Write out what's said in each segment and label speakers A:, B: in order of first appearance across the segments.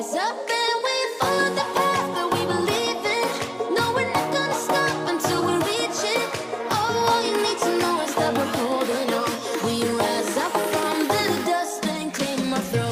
A: rise up and we follow the path that we believe in. No, we're not gonna stop until we reach it. Oh, all you need to know is that we're holding on. We rise up from the dust and claim our throne.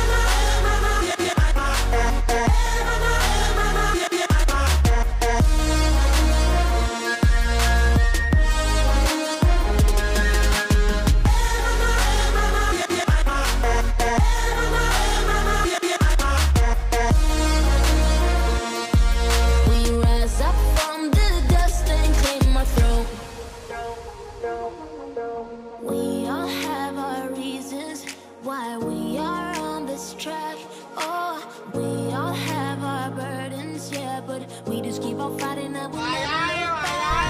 A: We all have our reasons why we are on this track. Oh, we all have our burdens, yeah, but we just keep on fighting and we'll never look back.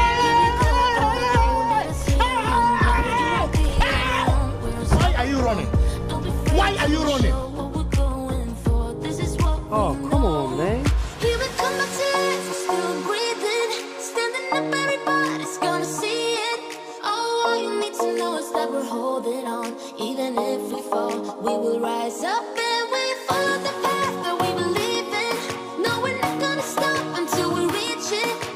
B: Why are you running? Why are you running?
C: Oh, come on, man.
A: Here we come back to life, we're still breathing. Standing up, everybody's gonna see it. Oh, all you need to know is that we're holding on. Even if we fall, we will rise up and we follow the path that we believe in. No, we're not gonna stop until we reach it.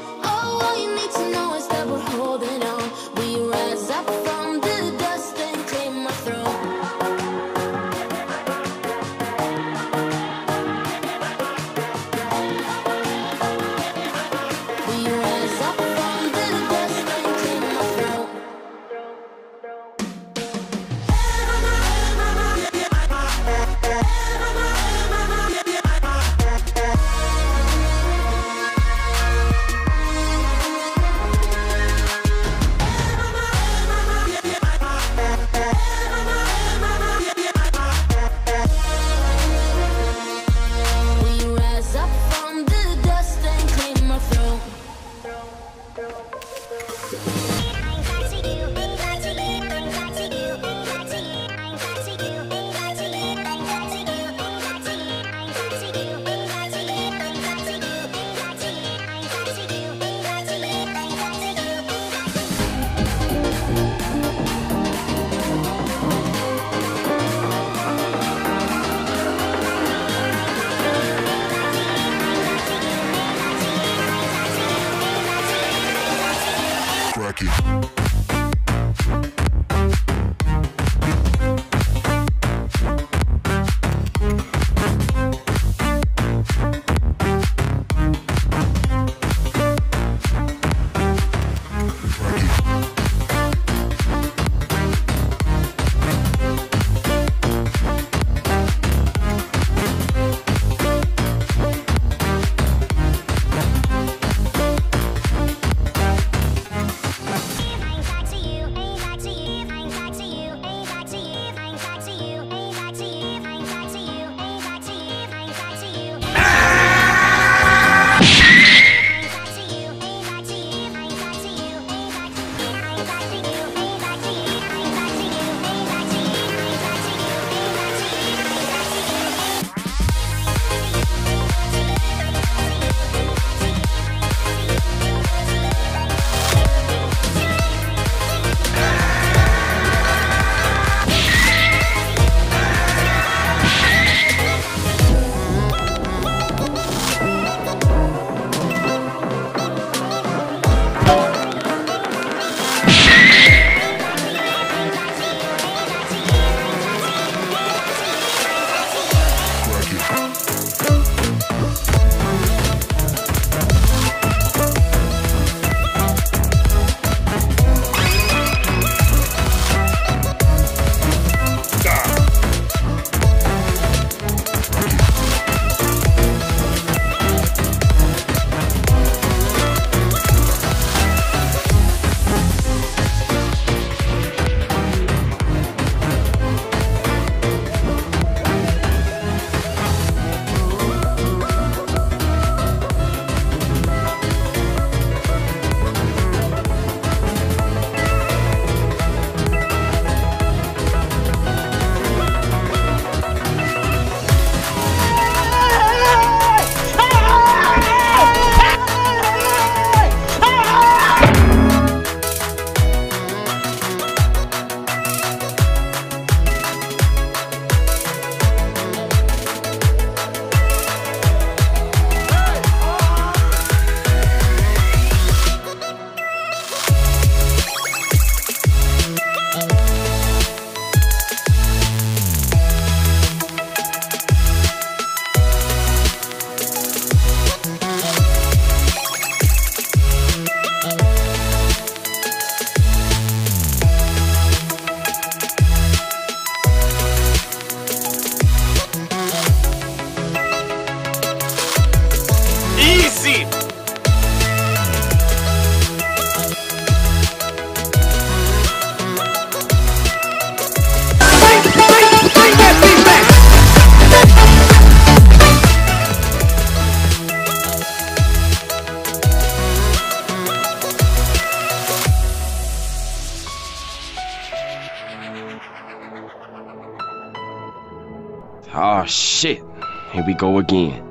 D: Aw, shit. Here we go again.